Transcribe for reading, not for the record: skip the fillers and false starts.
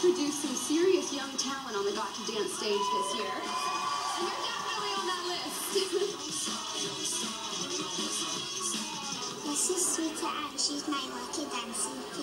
produced some serious young talent on the Got to Dance stage this year. And you're definitely on that list. This is Sweeter and she's my lucky dancing.